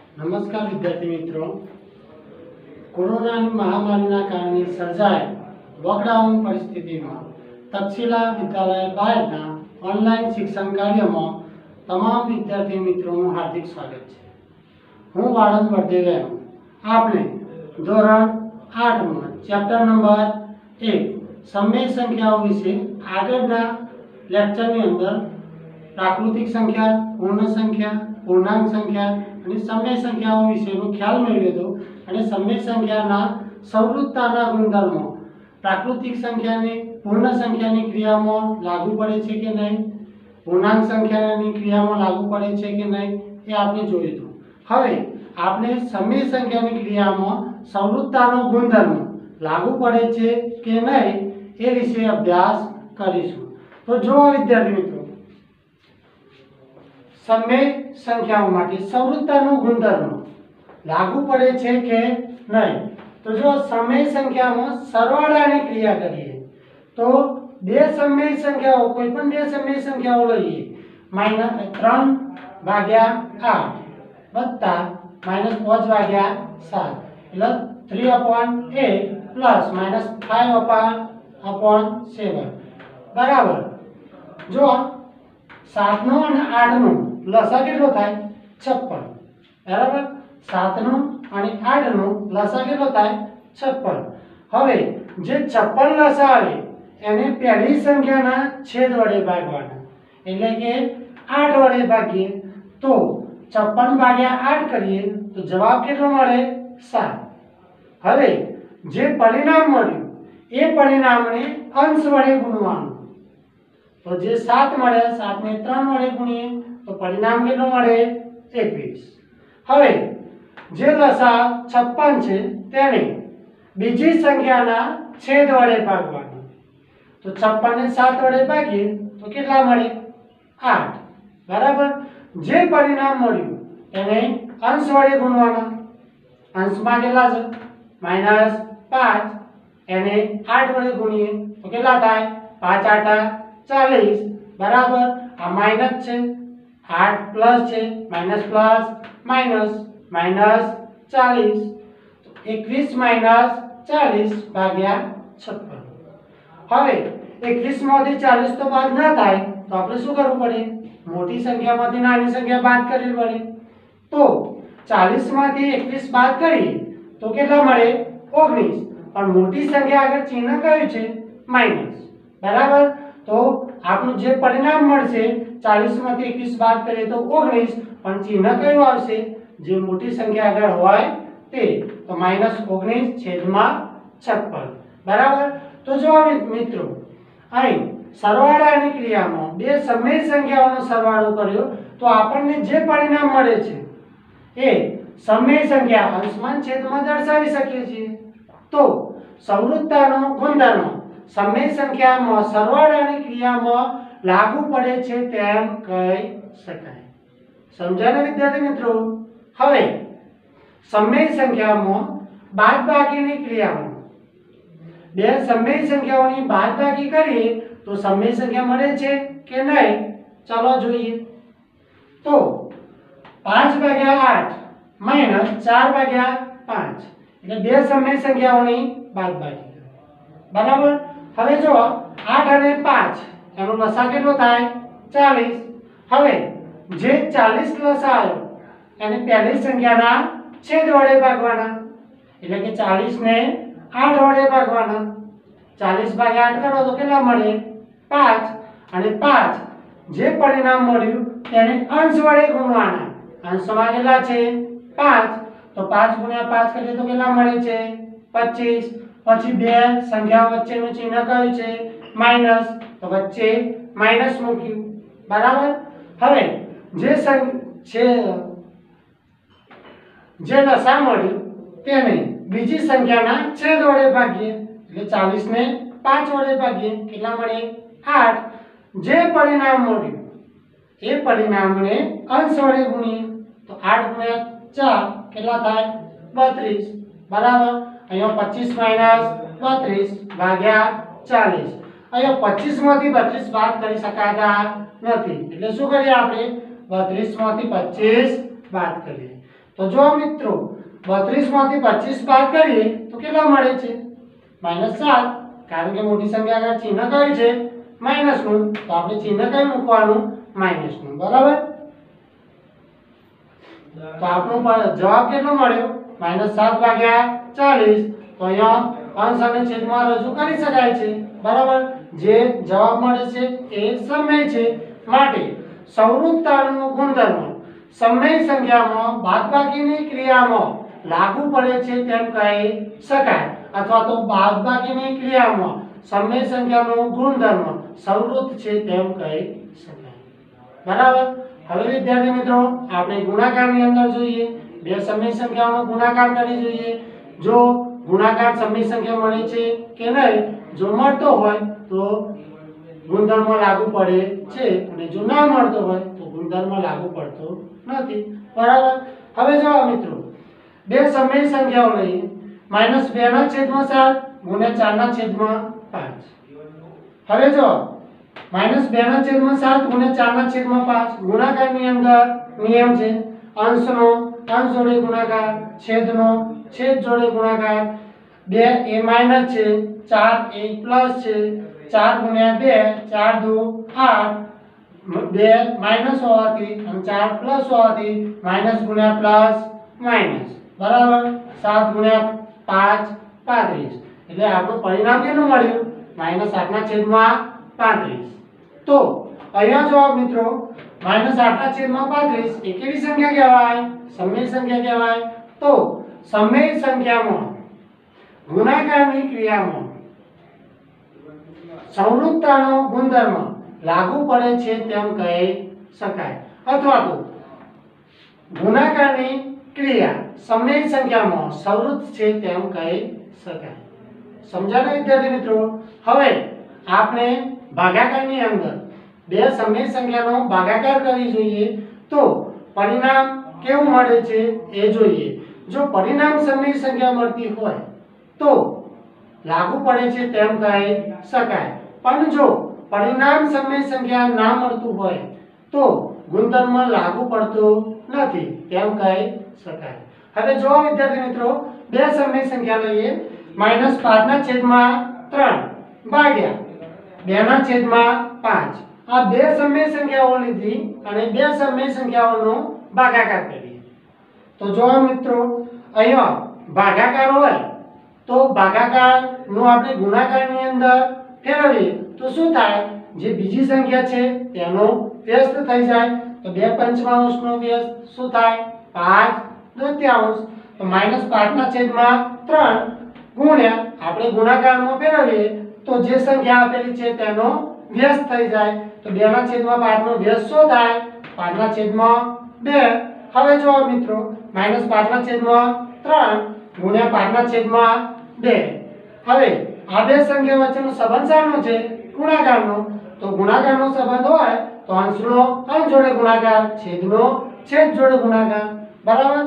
નમસ્કાર વિદ્યાર્થી મિત્રો, કોરોનાની મહામારીના કારણે સર્જાયેલ લોકડાઉન પરિસ્થિતિમાં તક્ષશિલા વિદ્યાલય બહારના ઓનલાઈન શિક્ષણ કાર્યમાં તમામ વિદ્યાર્થી મિત્રોનું હાર્દિક સ્વાગત છે। હું વાળંદ વર્દેવ આપણે ધોરણ 8માં ચેપ્ટર નંબર 1 સમય સંખ્યાઓ વિશે આગળના લેક્ચરની અંદર પ્રાકૃતિક સંખ્યા, પૂર્ણ સંખ્યા, પૂર્ણાંક સંખ્યા અને સમય સંખ્યાઓ વિશેનો ખ્યાલ મેળવ્યો હતો અને સમય સંખ્યાના સંવૃત્તાના ગુણધર્મો પ્રાકૃતિક સંખ્યાને પૂર્ણ સંખ્યાની ક્રિયામાં લાગુ પડે છે કે નહીં, પૂર્ણાંક સંખ્યાની ક્રિયામાં લાગુ પડે છે કે નહીં એ આપણે જોયું હતું। હવે આપણે સમય સંખ્યાની ક્રિયામાં સંવૃત્તાનો ગુણધર્મ લાગુ પડે છે કે નહીં એ વિશે અભ્યાસ કરીશું। તો જો વિદ્યાર્થી મિત્રો, સમય સંખ્યાઓ માટે સંવૃત્તાનો ગુણધર્મ લાગુ પડે છે કે નહીં, તો જો સમય સંખ્યામાં સરવાળાની ક્રિયા કરીએ તો બે સમય સંખ્યાઓ, કોઈ પણ બે સમય સંખ્યાઓ લઈએ, -3 ભાગ્યા 8 વત્તા -5 ભાગ્યા 7 એટલે 3/8 પ્લસ -5/7 બરાબર। જો 7 નો અને 8 નો લસા કેટલો થાય? 56 બરાબર। 7 નો અને 8 નો લસા કેટલો થાય? 56। હવે જે 56 લસા આવે એને પહેલી સંખ્યાના છેદ વડે ભાગવાના, એટલે કે 8 વડે ભાગીએ તો 56 ભાગ્યા 8 કરીએ તો જવાબ કેટલો મળે? 7। હવે જે પરિણામ મળ્યું એ પરિણામને અંશ વડે ગુણવાનું, તો જે 7 મળે 7 ને 3 વડે ગુણીએ તો પરિણામ કેટલું મળે? 21। હવે જે લસા 56 છે તેને બીજી સંખ્યાના છેદ વડે ભાગવાનું, તો 56 ને 7 વડે ભાગીએ તો કેટલા મળે? 8 બરાબર। જે પરિણામ મળ્યું એને અંશ વડે ગુણવાના, અંશમાં કેટલા છે? -5, એને 8 વડે ગુણીએ તો કેટલા થાય? 5 × 8 = 40 બરાબર। આ માઈનસ છે, 8 પ્લસ છે, માઈનસ પ્લસ માઈનસ -40 તો 21 - 40 ભાગ્યા 56। હવે 21 માંથી 40 તો બાદ ના થાય તો આપણે શું કરવું પડે? મોટી સંખ્યામાંથી નાની સંખ્યા બાદ કરવી પડે। તો 40 માંથી 21 બાદ કરીએ તો કેટલા મળે? 19। પણ મોટી સંખ્યા આગળ ચિહ્ન કયું છે? માઈનસ બરાબર। તો આપણું જે પરિણામ મળશે 40 માંથી 21 બાદ કરીએ તો 19, પણ ચિહ્ન કયું આવશે? જે મોટી સંખ્યા આગળ હોય તે, તો -19/56 બરાબર। તો જો મિત્રો અહીં સરવાળાની ક્રિયામાં બે સમય સંખ્યાઓનો સરવાળો કર્યો તો આપણને જે પરિણામ મળે છે એ સમય સંખ્યા અંશમાં છેદમાં દર્શાવી શકીએ છીએ। તો સંવૃત્તાનો ગુણધર્મ સમય સંખ્યામાં સરવાળાની ક્રિયામાં લાગુ પડે છે તેમ કહી શકાય। સમજાયું વિદ્યાર્થી મિત્રો? હવે સમય સંખ્યામાં બાદબાકીની ક્રિયામાં બે સમય સંખ્યાઓની બાદબાકી કરીએ તો સમય સંખ્યા મળે છે કે નહીં ચાલો જોઈએ। તો 5/8 - 4/5 એટલે બે સમય સંખ્યાઓની બાદબાકી બરાબર। હવે જો 8 અને 5 એનો લસા કેટલો થાય? 40। હવે જે 40 લસા આવ્યો એને પહેલી સંખ્યાના છેદ વડે ભાગવાના, એટલે કે 40 ને 8 વડે ભાગવાના। 40/8 કરો તો કેટલા મળે? 5। અને 5 જે પરિણામ મળ્યું તેને અંશ વડે ગુણવાના, અંશમાં કેટલા છે? 5, તો 5 × 5 કરીએ તો કેટલા મળે છે? 25। પછી બે સંખ્યાઓ વચ્ચેનું ચિહ્ન કયું છે? માઈનસ, તો વચ્ચે માઈનસ મૂક્યું બરાબર। હવે જે લસા મળ્યું તેને બીજી સંખ્યાના છેદ વડે ભાગીએ, એટલે 40 ને 5 વડે ભાગીએ કેટલા મળે? 8। જે પરિણામ મળ્યું એ પરિણામને અંશ વડે ગુણીએ તો 8 × 4 કેટલા થાય? 32 બરાબર। અહીંયા 25 - 32 ભાગ્યા 40। અહીંયા 25 માંથી 32 બાદ કરી શકાતા નથી, એટલે શું કરીએ આપણે? 32 માંથી 25 બાદ કરીએ તો જો મિત્રો 32 માંથી 25 બાદ કરીએ તો કેટલા મળે છે -7, કારણ કે મોટી સંખ્યા આગળ ચિહ્ન કયું છે માઈનસ નું, તો આપણે ચિહ્ન કયું મૂકવાનું માઈનસ નું, બરાબર। તો આપણો જવાબ કેટલો મળ્યો -7 ભાગ્યા 40। તો અહીંયા અંશ અને છેદમાં રજૂ કરી શકાય છે, બરાબર। જે જવાબ મળે છે એ સમય છે, માટે સંવૃત્તાનો ગુણધર્મ સમય સંખ્યામાં બાદબાકીની ક્રિયામાં લાગુ પડે છે તેમ કહી શકાય, અથવા તો બાદબાકીની ક્રિયામાં સમય સંખ્યાનો ગુણધર્મ સંવૃત્ત છે તેમ કહી શકાય, બરાબર। હવે વિદ્યાર્થી મિત્રો આપણે ગુણાકારની અંદર જોઈએ, બે સમય સંખ્યાઓનો ગુણાકાર કરી જોઈએ। જો ગુણાકાર સમય સંખ્યા મળે છે કે નહીં, જો મળતો હોય તો ગુણધર્મ લાગુ પડે છે, અને જો ના મળતો હોય તો ગુણધર્મ લાગુ પડતો નથી, બરાબર। હવે જો મિત્રો બે સમય સંખ્યાઓ લઈએ, -2/7 ગુણ્યા 4/5। હવે જો -2/7 ગુણ્યા 4/5 ગુણાકારની અંદર નિયમ છે અંશનો અંશ જોડે ગુણાકાર, છેદનો છેદ જોડે ગુણાકાર। 2 એ માઈનસ છે, 4 એ પ્લસ છે, 4 ગુણ્યા 2 4 દુ 8, 2 માઈનસ હોવાથી અને 4 પ્લસ હોવાથી માઈનસ ગુણ્યા પ્લસ માઈનસ, બરાબર। 7 ગુણ્યા 5 35, એટલે આપણું પરિણામ કેટલું મળ્યું -8/35। તો અહીંયા જો મિત્રો -8/35 એ કેવી સંખ્યા કહેવાય સમય સંખ્યા કહેવાય। તો સમય સંખ્યામાં ગુણાકારની ક્રિયામાં સંવૃત્તાનો ગુણધર્મ લાગુ પડે છે તેમ કહી શકાય, અથવા તો ગુણાકારની ક્રિયા સમય સંખ્યામાં સંવૃત્ત છે તેમ કહી શકાય। સમજાયું વિદ્યાર્થી મિત્રો? હવે આપણે ભાગાકારની અંદર બે સમય સંખ્યાનો ભાગાકાર કરી જોઈએ તો પરિણામ કેવું મળે છે એ જોઈએ। જો પરિણામ સમય સંખ્યા મળતી હોય તો લાગુ પડે છે તેમ કહી શકાય, પણ જો પરિણામ સમય સંખ્યા ના મળતું હોય તો ગુણધર્મ લાગુ પડતો નથી તેમ કહી શકાય। હવે જો વિદ્યાર્થી મિત્રો બે સમય સંખ્યા લઈએ, -5/3 ભાગ્યા 2/5। આ બે સમય સંખ્યાઓ લીધી અને બે સમય સંખ્યાઓનો ભાગાકાર કરીએ। તો જો મિત્રો અહીંયા ભાગાકાર હોય તો ભાગાકારનો આપણે ગુણાકારની અંદર ફેરવીએ તો શું થાય, જે બીજી સંખ્યા છે તેનો વ્યસ્ત થઈ જાય। તો 2/5 નો વ્યસ્ત શું થાય 5/2। તો -5/3 ગુણ્યા આપણે ગુણાકારમાં ફેરવીએ તો જે સંખ્યા આપેલી છે તેનો વ્યસ્ત થઈ જાય। તો 2/5 નો વ્યસ્ત શું થાય 5/2। હવે જો મિત્રો -5/3 ગુણ્યા 5/2। હવે આ બે સંખ્યા વચ્ચેનો સંબંધ શાનો છે ગુણાકારનો। તો ગુણાકારનો સંબંધ હોય તો અંશનો અંશ જોડે ગુણાકાર, છેદનો છેદ જોડે ગુણાકાર, બરાબર।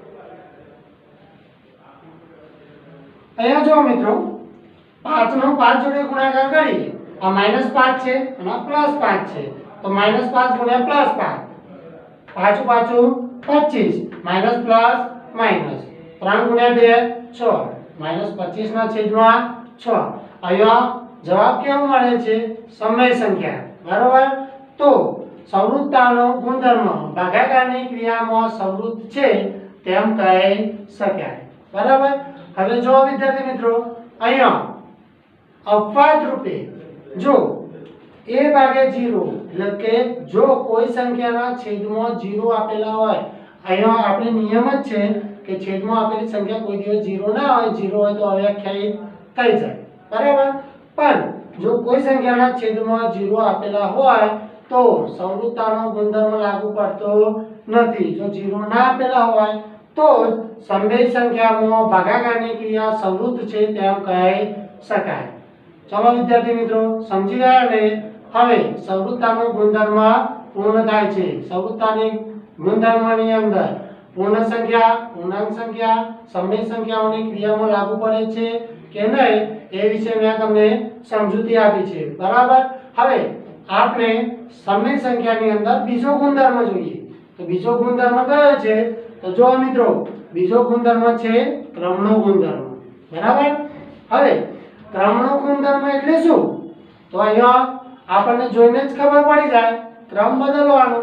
અહીંયા જો મિત્રો 5 નો 5 જોડે ગુણાકાર કરીએ, આ -5 છે અને આ +5 છે, તો -5 ગુણ્યા +5 5 25 માઈનસ પ્લસ માઈનસ 3 ગુણ્યા 2 6 -25 ના છેદમાં 6। અહીંયા જવાબ કેવો મળે છે સમય સંખ્યા, બરાબર। તો સંવૃત્તાનો ગુણધર્મ ભાગાકારની ક્રિયામાં સંવૃત્ત છે તેમ કહી શકાય, બરાબર। હવે જો વિદ્યાર્થી મિત્રો અહીંયા અપવાદ રૂપે જો a/0 એટલે કે જો કોઈ સંખ્યાના છેદમાં 0 આપેલા હોય, અહીંયા આપણે નિયમ જ છે કે છેદમાં આપેલી સંખ્યા કોઈ દિવસ 0 ના હોય, 0 હોય તો અવ્યાખ્યાયિત થઈ જાય, બરાબર। પણ જો કોઈ સંખ્યાના છેદમાં 0 આપેલા હોય તો સંવૃત્તાનો ગુણધર્મ લાગુ પડતો નથી। જો 0 ના આપેલા હોય તો સમય સંખ્યામાં ભાગાકારની ક્રિયા સંવૃત્ત છે તેમ કહી શકાય। ચલો વિદ્યાર્થી મિત્રો સમજી ગયા ને? હવે સંવૃત્તાનો ગુણધર્મ પૂર્ણ થાય છે। સંવૃત્તાની ગુણધર્મની અંદર પૂર્ણ સંખ્યા, પૂર્ણાંક સંખ્યા, સમય સંખ્યાઓની ક્રિયામાં લાગુ પડે છે કે નહીં એ વિશે મેં તમને સમજૂતી આપી છે, બરાબર। હવે આપણે સમય સંખ્યાની અંદર બીજો ગુણધર્મ જોઈએ। તો બીજો ગુણધર્મ કયો છે તો જો મિત્રો બીજો ગુણધર્મ છે ક્રમનો ગુણધર્મ, બરાબર। હવે ક્રમનો ગુણધર્મ એટલે શું? તો અહીંયા આપણને જોઈને જ ખબર પડી જાય, ક્રમ બદલવાનો।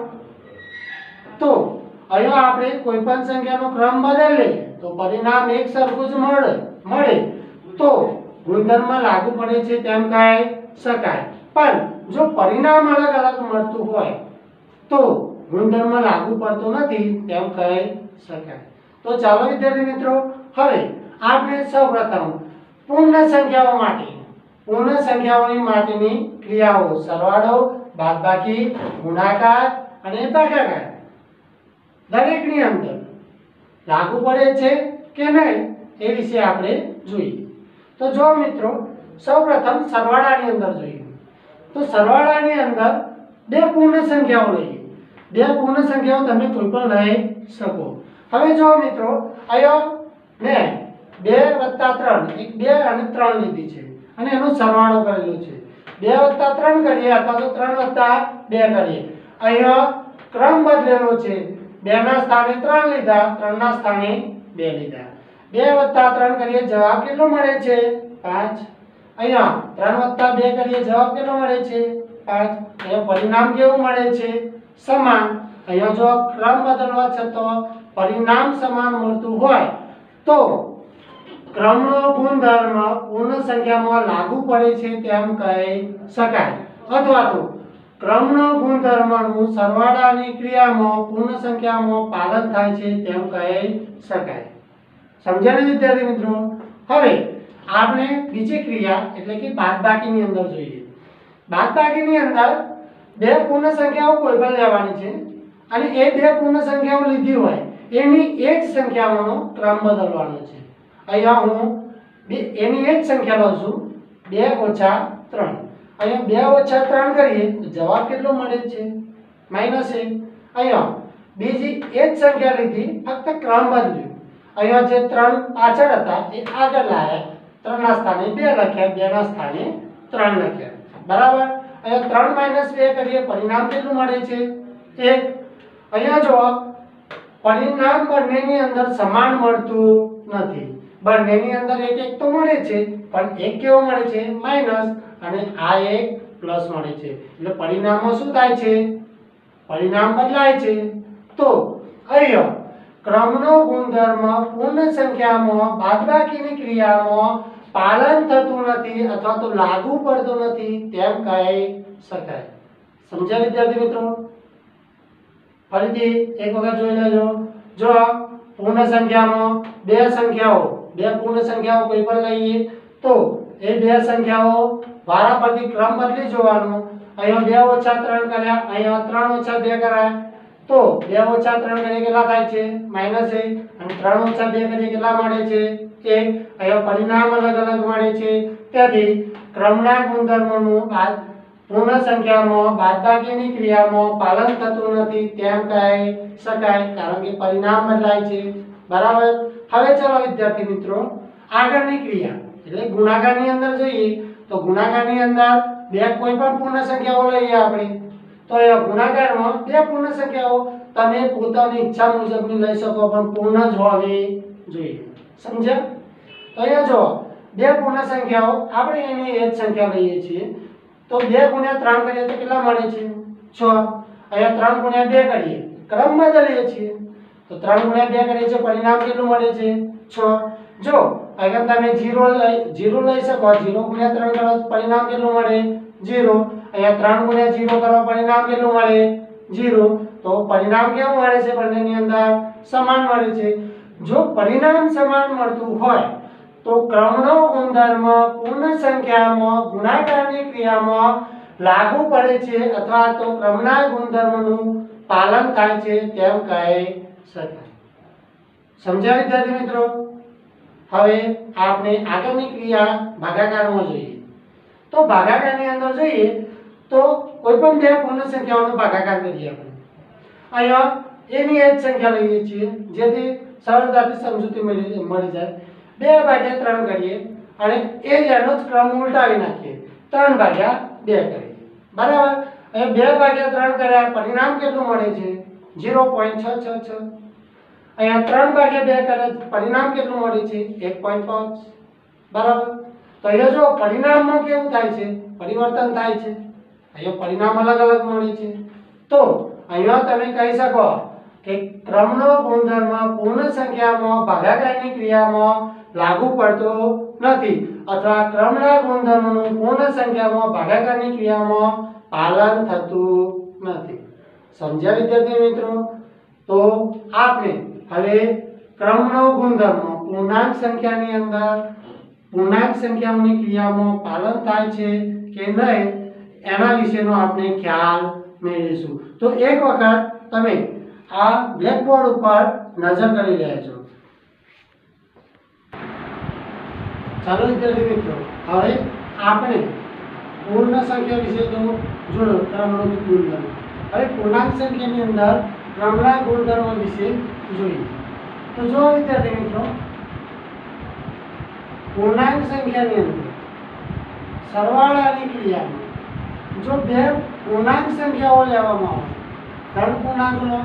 તો અહીંયા આપણે કોઈ પણ સંખ્યાનો ક્રમ બદલીએ તો પરિણામ એક સરખું જ મળે તો ગુણધર્મ લાગુ પડે છે તેમ કહી શકાય। પણ જો પરિણામ અલગ અલગ મળતું હોય તો ગુણધર્મ લાગુ પડતો નથી તેમ કહી શકાય। તો ચાલો વિદ્યાર્થી મિત્રો, હવે આપણે સૌપ્રથમ પૂર્ણ સંખ્યાઓની માટેની ક્રિયાઓ સરવાળો, બાદબાકી, ગુણાકાર અને ભાગાકાર દરેકની અંદર લાગુ પડે છે કે નહીં એ વિશે આપણે જોઈએ। તો જો મિત્રો સૌપ્રથમ સરવાળાની અંદર જોઈએ તો સરવાળાની અંદર બે પૂર્ણ સંખ્યાઓ લઈએ। બે પૂર્ણ સંખ્યાઓ તમે કોઈ પણ લઈ શકો। હવે જો મિત્રો અહીંયા મેં 2 + 3 એક 2 અને 3 લીધી છે અને એનો સરવાળો કરેલો છે। 2 + 3 કરીએ અથવા તો 3 + 2 કરીએ, અહીંયા ક્રમ બદલેલો છે। 2 ના સ્થાને 3 લીધા, 3 ના સ્થાને 2 લીધા। 2 + 3 કરીએ, જવાબ કેટલો મળે છે? 5। અહીંયા 3 + 2 કરીએ, જવાબ કેટલો મળે છે? 5। અહીંયા પરિણામ કેવું મળે છે? સમાન। અહીંયા જો ક્રમ બદલવા છતાં પરિણામ સમાન મળતું હોય તો ક્રમનો ગુણધર્મ પૂર્ણ સંખ્યામાં લાગુ પડે છે તેમ કહી શકાય, અથવા તો ક્રમનો ગુણધર્મનું સરવાળાની ક્રિયામાં પૂર્ણ સંખ્યામાં પાલન થાય છે તેમ કહી શકાય। સમજ્યા ને વિદ્યાર્થી મિત્રો? હવે આપણે બીજી ક્રિયા એટલે કે બાદબાકીની અંદર જોઈએ। બાદબાકીની અંદર બે પૂર્ણ સંખ્યાઓ કોઈ પણ લેવાની છે અને એ બે પૂર્ણ સંખ્યાઓ લીધી હોય એની એ જ સંખ્યાઓનો ક્રમ બદલવાનો છે। અહીંયા હું એની એ જ સંખ્યા લઉં છું, 2 - 3। અહીંયા 2 - 3 કરીએ તો જવાબ કેટલો મળે છે? -1। અહીંયા બીજી એ જ સંખ્યા લીધી, ફક્ત ક્રમ બદલ્યો। અહીંયા જે 3 પાછળ હતા એ આગળ લાવ્યા, 3 ના સ્થાને 2 લખ્યા, 2 ના સ્થાને 3 લખ્યા, બરાબર। અહીંયા 3 - 2 કરીએ, પરિણામ કેટલું મળે છે? 1। અહીંયા જો પરિણામ બંનેની અંદર સમાન મળતું નથી, બંનેની અંદર એક તો મળે છે પણ એક કેવો મળે છે? માઈનસ, અને આ એક પ્લસ મળે છે। એટલે પરિણામમાં શું થાય છે? પરિણામ બદલાય છે। તો અહીંયા ક્રમનો ગુણધર્મ પૂર્ણ સંખ્યામાં બાદબાકીની ક્રિયામાં પાલન થતું નથી અથવા તો લાગુ પડતું નથી તેમ કહી શકાય। સમજ્યા વિદ્યાર્થી મિત્રો? ફરીથી એક વખત જોઈ લેજો। જો પૂર્ણ સંખ્યામાં બે પૂર્ણ સંખ્યાઓ કોઈ પણ લઈએ તો એ બે સંખ્યાઓ વારાફરતી ક્રમ બદલી જોવાનો। અહીંયા 2 - 3 કર્યા, અહીંયા 3 - 2 કરાય તો 2 - 3 કરીએ કેટલા થાય છે? -1। અને 3 - 2 કરીએ કેટલા મળે છે? 1। અહીંયા પરિણામ અલગ અલગ મળે છે, તેથી ક્રમના ગુણધર્મોનું પૂર્ણ સંખ્યામાં બાદબાકીની ક્રિયામાં પાલન થતું નથી તેમ કહી શકાય, કારણ કે પરિણામ બદલાય છે, બરાબર। હવે ચાલો વિદ્યાર્થી મિત્રો આગળની ક્રિયા એટલે ગુણાકારની અંદર જોઈએ તો ગુણાકારની અંદર બે કોઈ પણ પૂર્ણ સંખ્યાઓ લઈએ આપણે તો એ ગુણાકારમાં બે પૂર્ણ સંખ્યાઓ તમે પોતાની ઈચ્છા મુજબની લઈ શકો પણ પૂર્ણ જ હોવી જોઈએ। સમજ્યા? તો અહીંયા જો બે પૂર્ણ સંખ્યાઓ આપણે એની એ જ સંખ્યા લઈએ છીએ તો 2 × 3 કરીએ તો કેટલા મળે છે? 6। અહીંયા 3 × 2 કરીએ, ક્રમ બદલીએ છીએ તો 3 × 2 કરીએ છે, પરિણામ કેટલું મળે છે? 6। જો અહીંયા તમે 0 લઈ શકો, 0 × 3 કરો તો પરિણામ કેટલું મળે? 0। અહીંયા 3 × 0 કરો પરિણામ કેટલું મળે? 0। તો પરિણામ કેવું મળે છે? બંનેની અંદર સમાન મળે છે। જો પરિણામ સમાન મળતું હોય તો ક્રમનો ગુણધર્મ પૂર્ણ સંખ્યામાં ગુણાકારની ક્રિયામાં લાગુ પડે છે અથવા તો ક્રમના ગુણધર્મનું પાલન થાય છે તેમ કહી શકાય। સમજ્યા વિદ્યાર્થી મિત્રો? હવે આપણે આગળની ક્રિયા ભાગાકારમાં જોઈએ તો ભાગાકારની અંદર જોઈએ તો કોઈ પણ બે પૂર્ણ સંખ્યાઓનો ભાગાકાર કરીએ આપણે। અહીંયા એની એ જ સંખ્યા લઈએ છીએ જેથી સરળતાથી સમજૂતી મળી જાય। 2/3 કરીએ અને એ એનો જ ક્રમ ઉલટાવી નાખીએ, 3/2 કરીએ, બરાબર। હવે 2/3 કર્યા, પરિણામ કેટલું મળે છે? 0.666। અહીંયા 3/2 કરે પરિણામ કેટલું મળે છે 1.5 બરાબર। તો અહીંયા જો પરિણામમાં કેવું થાય છે પરિવર્તન થાય છે, અહીંયા પરિણામ અલગ અલગ મળે છે। તો અહીંયા તમે કહી શકો કે ક્રમનો ગુણધર્મ પૂર્ણ સંખ્યામાં ભાગાકારની ક્રિયામાં લાગુ પડતો નથી અથવા ક્રમના ગુણધર્મનું પૂર્ણ સંખ્યામાં ભાગાકારની ક્રિયામાં પાલન થતું નથી। સમજ્યા વિદ્યાર્થી મિત્રો? તો આપણે હવે ક્રમનો ગુણધર્મ પૂર્ણાંક સંખ્યાની અંદર પૂર્ણાંક સંખ્યાઓની ક્રિયામાં પાલન થાય છે કે નહીં એના વિશેનો આપણે ખ્યાલ મેળવીશું। તો એક વખત તમે આ બ્લેકબોર્ડ ઉપર નજર કરી લેજો। ચાલો વિદ્યાર્થી મિત્રો, હવે આપણે પૂર્ણ સંખ્યા વિશે તો જોયો ક્રમનો ગુણધર્મ। હવે પૂર્ણાંક સંખ્યાની અંદર ક્રમના ગુણધર્મ વિશે જોઈએ। તો જો વિદ્યાર્થી મિત્રો, પૂર્ણાંક સંખ્યાની અંદર સરવાળાની ક્રિયામાં જો બે પૂર્ણાંક સંખ્યાઓ લેવામાં આવે, ધન પૂર્ણાંક લો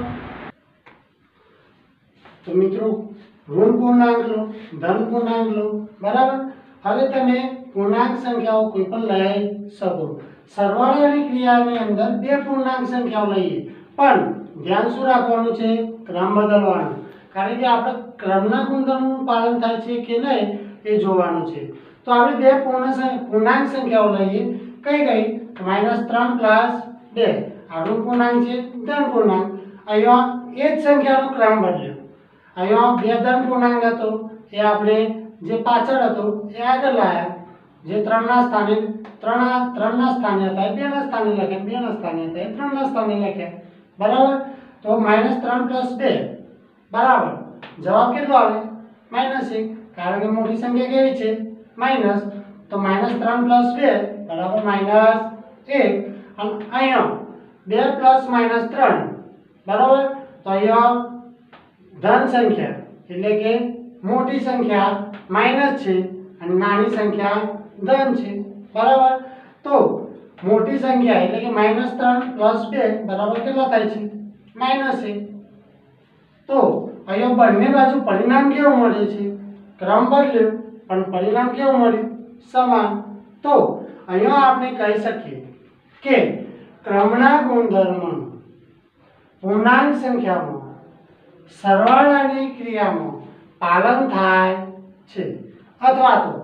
તો મિત્રો ઋણ પૂર્ણાંક લો, ધન પૂર્ણાંક લો, બરાબર। હવે તમે પૂર્ણાંક સંખ્યાઓ કોઈ પણ લઈ શકો। સરવાળાની ક્રિયાની અંદર બે પૂર્ણાંક સંખ્યાઓ લઈએ, પણ ધ્યાન શું રાખવાનું છે? ક્રમ બદલવાનો, કારણ કે આપણે ક્રમના ગુણધર્મનું પાલન થાય છે કે નહીં એ જોવાનું છે। તો આપણે બે પૂર્ણાંક સંખ્યાઓ લઈએ, કઈ કઈ? -3 + 2 આ ઋણ પૂર્ણાંક છે, ધન પૂર્ણાંક। અહીંયા એ જ સંખ્યાનો ક્રમ બદલ્યો, અહીંયા બે ધન પૂર્ણાંક હતો એ આપણે જે પાછળ હતો એ આગળ લાયા, જે 3 ના સ્થાને 3 ના સ્થાને હતા એ 2 ના સ્થાને લખ્યા, 2 ના સ્થાને હતા એ 3 ના સ્થાને લખ્યા, બરાબર। તો -3 + 2 બરાબર જવાબ કેટલો આવે? -1, કારણ કે મોટી સંખ્યા કેવી છે? માઈનસ। તો -3 + 2 બરાબર -1, અને અહીંયા 2 + -3 બરાબર। તો અહીંયા ધન સંખ્યા એટલે કે મોટી સંખ્યા માઈનસ છે અને નાની સંખ્યા ધન છે, બરાબર। તો મોટી સંખ્યા એટલે કે -3 + 2 બરાબર કેટલા થાય છે? -1। તો અહીંયા બંને બાજુ પરિણામ કેવું મળે છે? ક્રમ બદલ્યો પણ પરિણામ કેવું મળ્યું? સમાન। તો અહીંયા આપણે કહી શકીએ કે ક્રમના ગુણધર્મનું પૂર્ણાંક સંખ્યામાં સરવાળાની ક્રિયામાં પાલન થાય છે, અથવા તો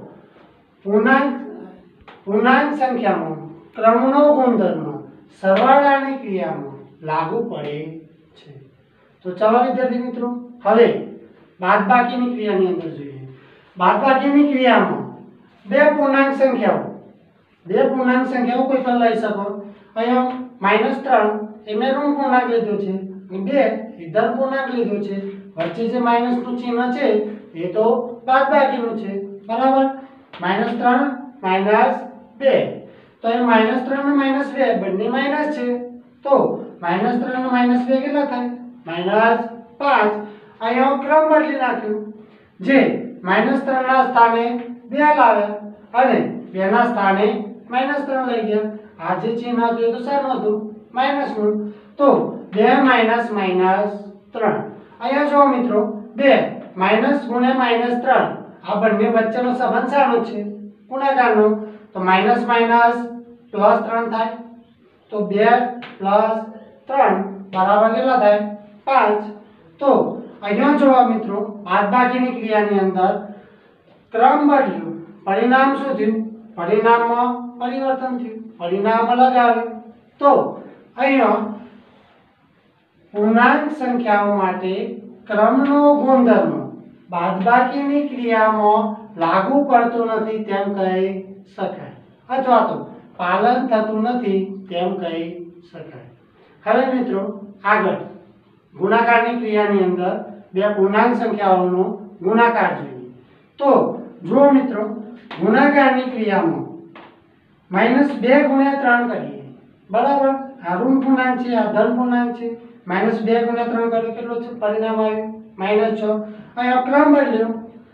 પૂર્ણાંક સંખ્યામાં ક્રમનો ગુણધર્મ સરવાળાની ક્રિયામાં લાગુ પડે છે। તો ચાલો વિદ્યાર્થી મિત્રો, હવે બાદબાકીની ક્રિયાની અંદર જોઈએ। બાદબાકીની ક્રિયામાં બે પૂર્ણાંક સંખ્યાઓ કોઈ પણ લઈ શકો। અહીંયા -3 એ મેં ઋણ પૂર્ણાંક લીધો છે અને 2 એ ધન પૂર્ણાંક લીધો છે, વચ્ચે જે માઈનસનું ચિહ્ન છે એ તો બાદબાકીનું છે, બરાબર। -3 - 2 તો એ -3 અને -2 બંને માઈનસ છે, તો -3 અને -2 કેટલા થાય? -5। અહીંયા ક્રમ બદલી નાખ્યું, જે -3 ના સ્થાને 2 લાવ્યા અને 2 ના સ્થાને -3 લઈ ગયા। આ જે ચિહ્ન હતું એ તો શાનું હતું? માઈનસનું। તો 2 - -3 અહીંયા જો મિત્રો 2 માઈનસ ગુણ્યા -3 આ બંને વચ્ચેનો સંબંધ શાનો છે? ગુણાકારનો। તો માઈનસ માઈનસ +3 થાય, તો 2 + 3 બરાબર કેટલા થાય? 5। તો અહીંયા જો મિત્રો બાદબાકીની ક્રિયાની અંદર ક્રમ બદલ્યો, પરિણામ શું થયું? પરિણામમાં પરિવર્તન થયું, પરિણામ અલગ આવ્યું। તો અહીંયા પૂર્ણાંક સંખ્યાઓ માટે ક્રમનો ગુણધર્મ બાદબાકીની ક્રિયામાં લાગુ પડતો નથી તેમ કહી શકાય, અથવા તો પાલન થતું નથી તેમ કહી શકાય। હવે મિત્રો આગળ ગુણાકારની ક્રિયાની અંદર બે પૂર્ણાંક સંખ્યાઓનો ગુણાકાર જોઈએ। તો જો મિત્રો ગુણાકારની ક્રિયામાં -2 × 3 કરીએ, બરાબર। આ ઋણ પૂર્ણાંક છે, આ ધન પૂર્ણાંક છે। -2 × 3 કરીએ કેટલો છે? પરિણામ આવ્યું -6। અહીંયા ક્રમ બદલ્યો,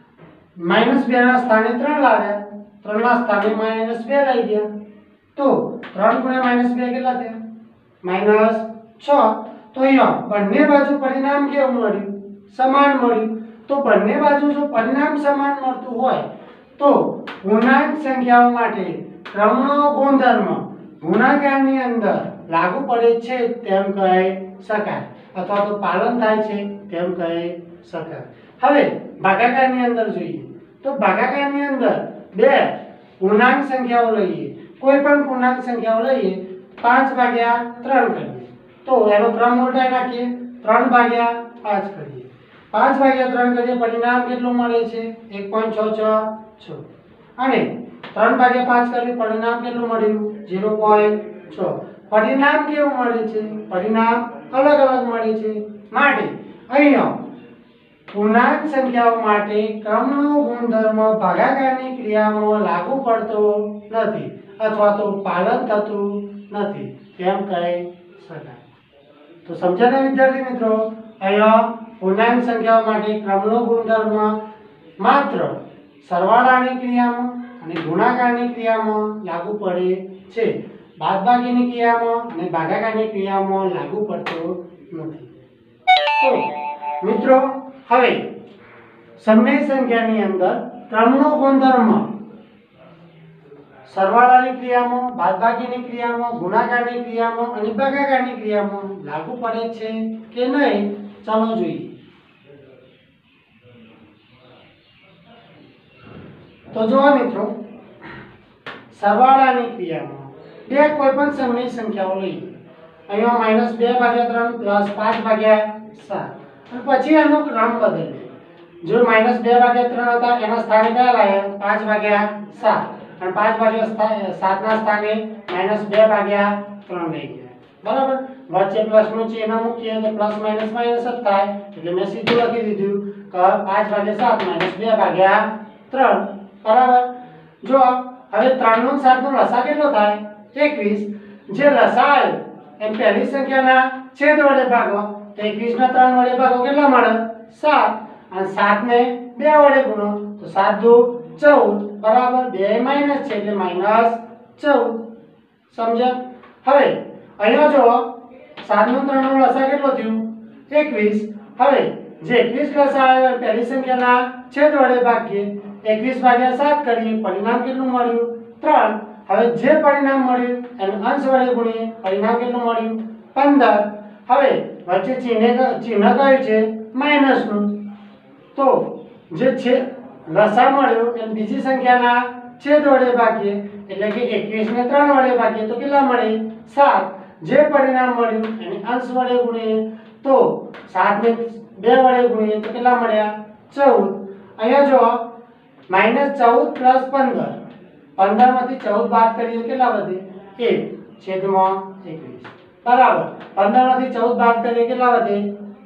-2 ના સ્થાને 3 લાવ્યા, 3 ના સ્થાને -2 લઈ ગયા, તો 3 × -2 કેટલા થયા? -6। તો અહીંયા બંને બાજુ પરિણામ કેવું મળ્યું? સમાન મળ્યું તો બંને બાજુ જો પરિણામ સમાન મળતું હોય તો પૂર્ણાંક સંખ્યાઓ માટે ક્રમનો ગુણધર્મ ગુણાકારની અંદર લાગુ પડે છે તેમ કહી શકાય અથવા તો પાલન થાય છે તેમ કહી શકાય। હવે ભાગાકારની અંદર જોઈએ તો ભાગાકારની અંદર બે પૂર્ણાંક સંખ્યાઓ લઈએ, કોઈ પણ પૂર્ણાંક સંખ્યાઓ લઈએ, 5/3 કરીએ તો એનો ક્રમ ઉલટાઈ નાખીએ, 3/5 કરીએ, 5/3 કરીએ પરિણામ કેટલું મળે છે 1.666 અને 3/5 કરીએ પરિણામ કેટલું મળ્યું 0.6। પરિણામ કેવું મળે છે? પરિણામ અલગ અલગ મળે છે। માટે અહીંયા પૂર્ણાંક સંખ્યાઓ માટે ક્રમનો ગુણધર્મ ભાગાકારની ક્રિયામાં લાગુ પડતો નથી અથવા તો પાલન થતું નથી તેમ કહી શકાય। તો સમજ્યા વિદ્યાર્થી મિત્રો, અહીંયા પૂર્ણાંક સંખ્યાઓ માટે ક્રમનો ગુણધર્મ માત્ર સરવાળાની ક્રિયામાં અને ગુણાકારની ક્રિયામાં લાગુ પડે છે, બાદબાકીની ક્રિયામાં અને ભાગાકારની ક્રિયામાં લાગુ પડતો નથી। તો મિત્રો હવે સમય સંખ્યાની અંદર ક્રમનો ગુણધર્મ સરવાળાની ક્રિયામાં, બાદબાકીની ક્રિયામાં, ગુણાકારની ક્રિયામાં અને ભાગાકારની ક્રિયામાં લાગુ પડે છે કે નહીં ચાલો જોઈએ। તો જો મિત્રો સરવાળાની ક્રિયામાં બે કોઈપણ સમય સંખ્યાઓ લઈએ, અહીંયા -2/3 +5/7 અને પછી એનો ક્રમ બદલીએ। જો -2/3 હતા એના સ્થાને કયા લાવ્યા 5/7 અને 5/7 ના સ્થાને -2/3 લઈ ગયા, બરાબર। વચ્ચે પ્લસનું ચિહ્ન મૂકીએ તો પ્લસ માઈનસ માઈનસ જ થાય એટલે મેં સીધું લખી દીધું કે 5/7 -2/3 બરાબર। જો હવે 3 નો 7 નો લસા કેટલો થાય 21। જે લસા આવ્યો એમ પહેલી સંખ્યાના છેદ વડે ભાગો તો 21 ના 3 વડે ભાગો કેટલા મળે 7 અને 7 ને 2 વડે ગુણો તો 7 દુ 14 બરાબર। 2 માઈનસ છે એટલે -14 સમજ્યા। હવે અહીંયા જો 7 નો 3 નો લસા કેટલો થયું 21। હવે જે 21 લસા આવ્યો પહેલી સંખ્યાના છેદ વડે ભાગીએ 21/7 કરીએ પરિણામ કેટલું મળ્યું 3। હવે જે પરિણામ મળ્યું એને અંશ વડે ગુણીએ પરિણામ કેટલું મળ્યું 15। હવે વચ્ચે ચિહ્ન કયું છે માઈનસનું, તો જે છે લસા મળ્યો એને બીજી સંખ્યાના છેદ વડે ભાગીએ એટલે કે 21 ને 3 વડે ભાગીએ તો કેટલા મળે 7। જે પરિણામ મળ્યું એને અંશ વડે ગુણીએ તો 7 ને 2 વડે ગુણીએ તો કેટલા મળ્યા 14। અહીંયા જો -14 + 15, 15 માંથી 14 બાદ કરીએ તો કેટલા વધે 1/21 બરાબર। 15 માંથી 14 બાદ કરીએ કેટલા વધે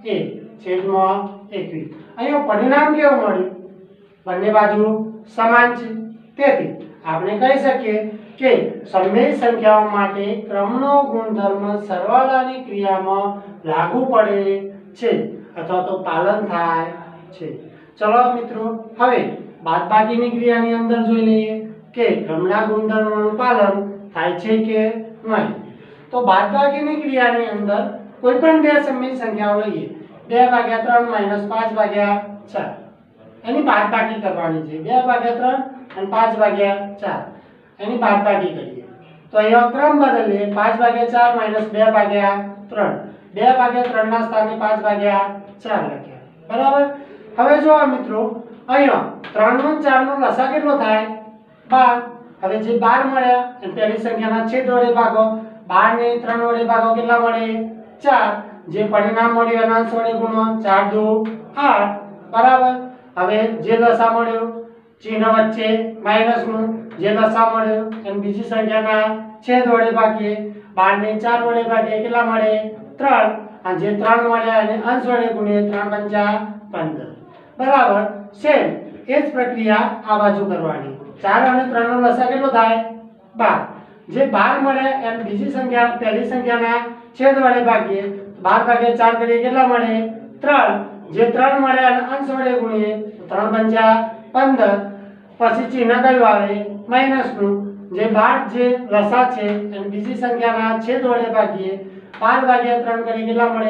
1/21। અહીંયા પરિણામ કેવું મળ્યું બંને બાજુ સમાન છે, તેથી આપણે કહી શકીએ કે સમય સંખ્યાઓ માટે ક્રમનો ગુણધર્મ સરવાળાની ક્રિયામાં લાગુ પડે છે અથવા તો પાલન થાય છે। ચલો મિત્રો હવે બાદબાકીની ક્રિયાની અંદર જોઈ લઈએ કે ક્રમના ગુણધર્મનું પાલન થાય છે કે નહીં। તો બાદબાકીની ક્રિયાની અંદર કોઈ પણ બે સમય સંખ્યાઓ લઈએ, 2/3 -5/4 એની બાદબાકી કરવાની છે। 2/3 અને 5/4 એની બાદબાકી કરીએ તો અહીંયા ક્રમ બદલીએ 5/4 - 2/3 2/3 ના સ્થાને 5/4 લખ્યા, બરાબર। હવે જો મિત્રો અહીંયા 3 નો 4 નો લસા કેટલો થાય 12। હવે જે 12 મળ્યા એ પહેલી સંખ્યાના છેદ વડે ભાગો, 12 ને 3 વડે ભાગો કેટલા મળે 4। જે પરિણામ મળ્યું એના અંશ વડે ગુણો 4 દુ 8 બરાબર। હવે જે લસા મળ્યો ચિહ્ન વચ્ચે માઈનસનું, જે લસા મળ્યો એમ બીજી સંખ્યાના છેદ વડે ભાગીએ, 12 ને 4 વડે ભાગીએ કેટલા મળે 3 અને જે 3 મળ્યા એને અંશ વડે ગુણીએ 3 × 5 = 15 બરાબર। સેમ એ જ પ્રક્રિયા આ બાજુ કરવાની। 4 અને 3 નો લસા કેટલો થાય 12। જે 12 મળ્યા એમ બીજી સંખ્યા પહેલી સંખ્યાના છેદ વડે ભાગીએ, 12/4 કરીએ કેટલા મળે 3। જે 3 મળ્યા એને અંશ વડે ગુણીએ તો 3 × 5 = 15। પછી ચિહ્ન કયું આવે માઈનસનું, જે 12 જે લસા છે એને બીજી સંખ્યાના છેદ વડે ભાગીએ, 12/3 કરીએ કેટલા મળે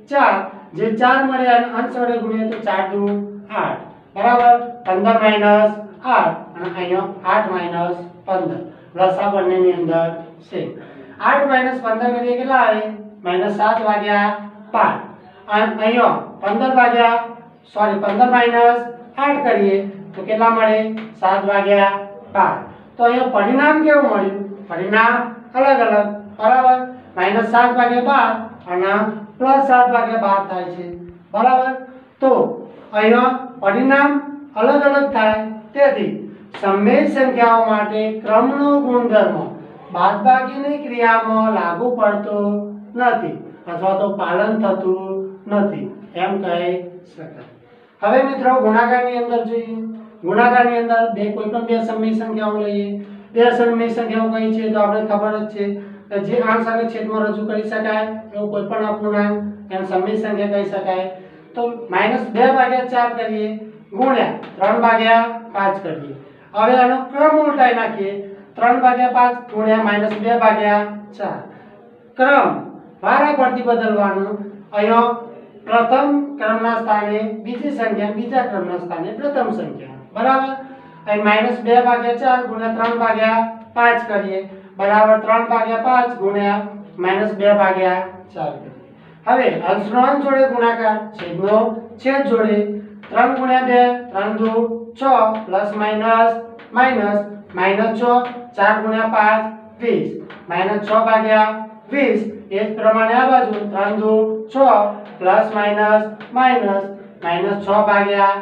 4 જે 4 મળ્યા અને અંશ વડે ગુણીએ તો 4 દુ 8 બરાબર 15 માઈનસ 8 અને અહીંયા 8 માઈનસ 15 લસા બંનેની અંદર છે 8 માઈનસ 15 કરીએ કેટલા આવે માઈનસ 7 ભાગ્યા 5 અને અહીંયા 15 ભાગ્યા 15 માઈનસ 8 કરીએ તો કેટલા મળે 7 ભાગ્યા 5 તો અહીંયા પરિણામ કેવું મળ્યું પરિણામ અલગ અલગ બરાબર માઈનસ 7 ભાગ્યા 12 અને પ્લસ 7 ભાગ્યા 12 થાય છે બરાબર તો અહીંયા પરિણામ અલગ અલગ થાય તેથી સમમેય સંખ્યાઓ માટે ક્રમનો ગુણધર્મ બાદબાકીની ક્રિયામાં લાગુ પડતો નથી અથવા તો પાલન થતું નથી એમ કહી શકાય હવે મિત્રો ગુણાકારની અંદર જોઈએ ગુણાકારની અંદર કોઈ પણ બે સમમેય સંખ્યાઓ લઈએ બે સમમેય સંખ્યાઓ કઈ છે તો આપણે ખબર જ છે કે જે અંશ અને છેદમાં રજૂ કરી શકાય એવું કોઈ પણ અપૂર્ણાંક એને સમમેય સંખ્યા કહી શકાય તો -2/4 કરીએ ગુણ્યા 3/5 કરીએ હવે આનો ક્રમ ઉલટાઈ નાખીએ 3/5 ગુણ્યા -2/4 ક્રમ વારાફરતી બદલવાનું અહીંયા પ્રથમ ક્રમના સ્થાને બીજી સંખ્યા બીજા ક્રમના સ્થાને પ્રથમ સંખ્યા બરાબર અહીં -2/4 ગુણ્યા 3/5 કરીએ બરાબર 3/5 ગુણ્યા -2/4 કરીએ હવે અંશનો અંશ જોડે ગુણાકાર છેદનો છેદ જોડે 3 ગુણ્યા 2 3 દુ 6 પ્લસ માઈનસ માઈનસ -6 4 ગુણ્યા 5 20 -6/20 એ જ પ્રમાણે આ બાજુ 3 દુ 6 પ્લસ માઈનસ માઈનસ -6/5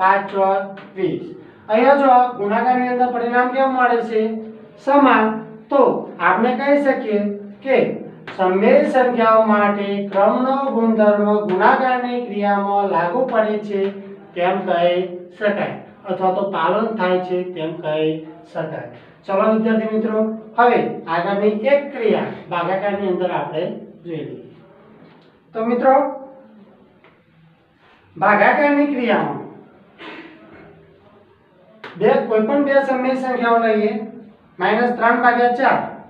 20 અહીંયા જો ગુણાકારની અંદર પરિણામ કેવું મળે છે સમાન તો આપણે કહી શકીએ કે સમમેય સંખ્યાઓ માટે ક્રમનો ગુણધર્મ ગુણાકારની ક્રિયામાં લાગુ પડે છે તેમ કહી શકાય અથવા તો પાલન થાય છે તેમ કહી શકાય ચલો વિદ્યાર્થી મિત્રો હવે આગળની એક ક્રિયા ભાગાકારની અંદર આપણે જોઈ લઈએ તો મિત્રો ભાગાકારની ક્રિયામાં કોઈ પણ બે સમમેય સંખ્યાઓ લઈએ -3/4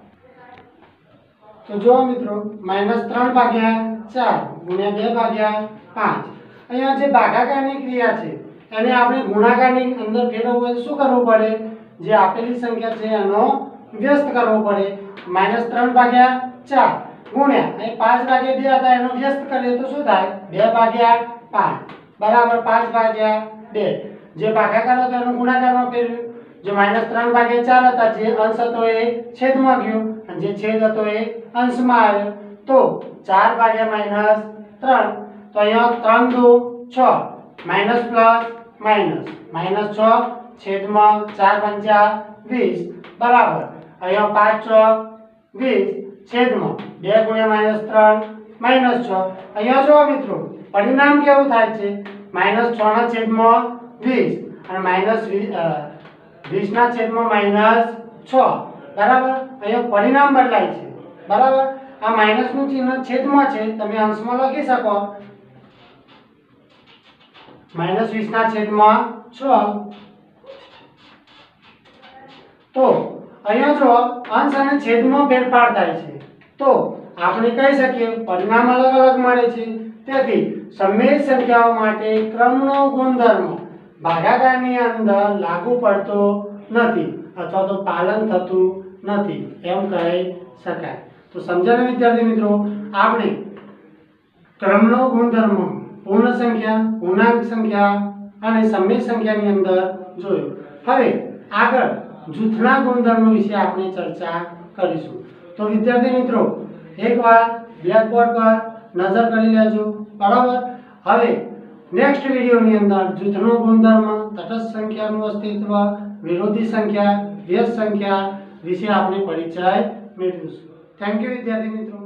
તો જો મિત્રો -3/4 ગુણ્યા 2/5 અહીંયા જે ભાગાકારની ક્રિયા છે એને આપણે ગુણાકારની અંદર ફેરવવું હોય તો શું કરવું પડે જે આપેલી સંખ્યા છે એનો વ્યસ્ત કરવો પડે -3/4 ગુણ્યા અહીં 5/2 હતા એનો વ્યસ્ત કરીએ તો શું થાય 2/5 બરાબર 5/2 જે ભાગાકાર હતો એનો ગુણાકારમાં ફેરવ્યું જો -3/4 હતા જે અંશ હતો એ છેદમાં ગયો અને જે છેદ હતો એ અંશમાં આવ્યો તો 4/-3 તો અહીંયા 3 દુ 6 માઈનસ પ્લસ માઈનસ -6 છેદમાં 4/5 20 બરાબર અહીંયા 5 6 20 છેદમાં 2 ગુણ્યા -3 -6 અહીંયા જો મિત્રો પરિણામ કેવું થાય છે -6 ના છેદમાં 20 અને -20 ના છેદમાં -6 બરાબર અહીંયા પરિણામ બદલાય છે બરાબર આ માઈનસ નું ચિહ્ન છેદમાં છે તમે અંશમાં લખી શકો -20 ના છેદમાં 6 તો અહીંયા જો અંશ અને છેદમાં ફેરફાર થાય છે તો આપણે કહી શકીએ પરિણામ અલગ અલગ મળે છે તેથી સમમેય સંખ્યાઓ માટે ક્રમનો ગુણધર્મ ભાગાકારની અંદર લાગુ પડતો નથી અથવા તો પાલન થતું નથી એમ કહી શકાય તો સમજાયું વિદ્યાર્થી મિત્રો આપણે ક્રમનો ગુણધર્મ પૂર્ણ સંખ્યા પૂર્ણાંક સંખ્યા અને સમમેય સંખ્યાની અંદર જોયું હવે આગળ જૂથના ગુણધર્મો વિશે આપણે ચર્ચા કરીશું તો વિદ્યાર્થી મિત્રો એકવાર બ્લેકબોર્ડ પર નજર કરી લેજો બરાબર હવે નેક્સ્ટ વિડિયોની અંદર જૂથનો ગુણધર્મ તટસ્થ સંખ્યાનું અસ્તિત્વ વિરોધી સંખ્યા વ્યસ્ત સંખ્યા વિશે આપણે પરિચય મેળવીશું થેન્ક યુ વિદ્યાર્થી મિત્રો